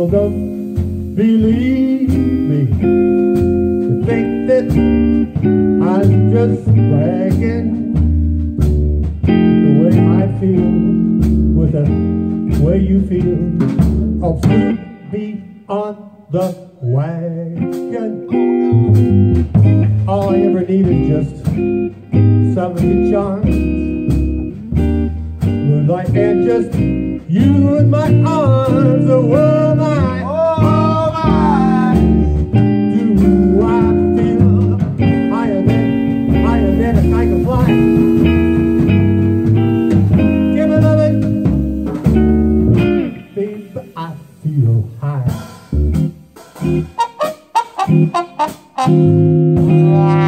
people don't believe me. They think that I'm just bragging the way I feel with the way you feel. Oh, sleep me on the wagon. All I ever need is just some of your charms. Moonlight and just you in my arms. Oh my, do I feel higher than a kite can fly? Give me loving, baby, I feel high.